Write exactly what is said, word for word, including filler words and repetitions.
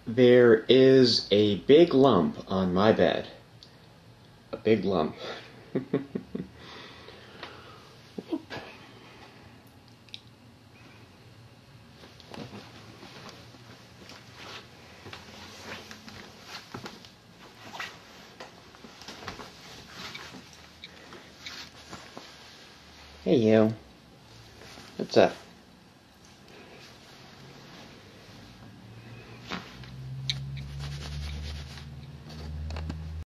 There is a big lump on my bed. A big lump. Hey you. What's up?